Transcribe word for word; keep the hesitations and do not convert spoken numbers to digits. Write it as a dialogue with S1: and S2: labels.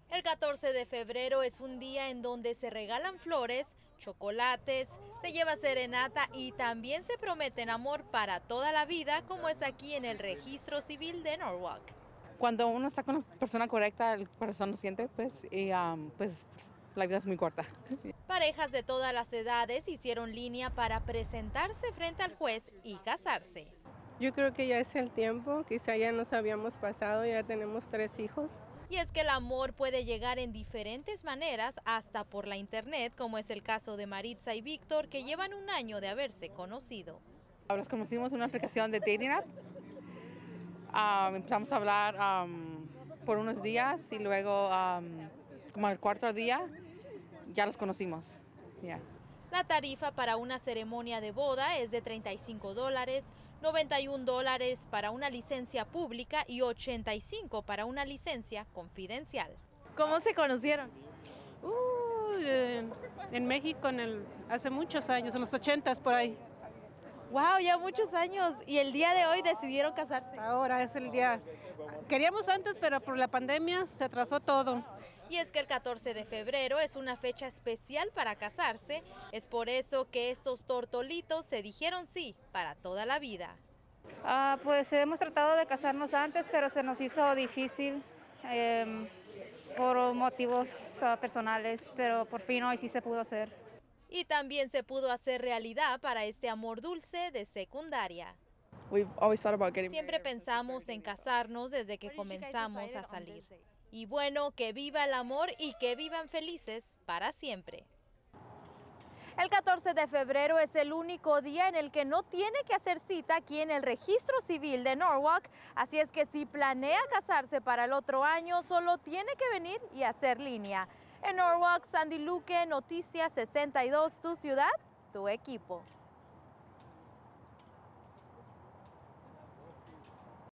S1: El catorce de febrero es un día en donde se regalan flores, chocolates, se lleva serenata y también se prometen amor para toda la vida, como es aquí en el Registro Civil de Norwalk.
S2: Cuando uno está con la persona correcta, el corazón lo siente, pues, y um, pues la vida es muy corta.
S1: Parejas de todas las edades hicieron línea para presentarse frente al juez y casarse.
S3: Yo creo que ya es el tiempo, quizá ya nos habíamos pasado, ya tenemos tres hijos.
S1: Y es que el amor puede llegar en diferentes maneras, hasta por la internet, como es el caso de Maritza y Víctor, que llevan un año de haberse conocido.
S2: Ahora nos conocimos en una aplicación de dating app. Um, empezamos a hablar um, por unos días y luego, um, como al cuarto día, ya los conocimos. Yeah.
S1: La tarifa para una ceremonia de boda es de treinta y cinco dólares, noventa y un dólares para una licencia pública y ochenta y cinco para una licencia confidencial. ¿Cómo se conocieron?
S4: Uh, en, en México en el, hace muchos años, en los ochentas por ahí.
S1: ¡Wow! Ya muchos años. Y el día de hoy decidieron casarse.
S4: Ahora es el día. Queríamos antes, pero por la pandemia se atrasó todo.
S1: Y es que el catorce de febrero es una fecha especial para casarse. Es por eso que estos tortolitos se dijeron sí para toda la vida.
S5: Ah, pues hemos tratado de casarnos antes, pero se nos hizo difícil eh, por motivos uh, personales, pero por fin hoy sí se pudo hacer.
S1: Y también se pudo hacer realidad para este amor dulce de secundaria. Siempre pensamos en casarnos desde que comenzamos a salir. Y bueno, que viva el amor y que vivan felices para siempre. El catorce de febrero es el único día en el que no tiene que hacer cita aquí en el Registro Civil de Norwalk, así es que si planea casarse para el otro año, solo tiene que venir y hacer línea. En Norwalk, Sandy Luque, Noticias sesenta y dos, tu ciudad, tu equipo.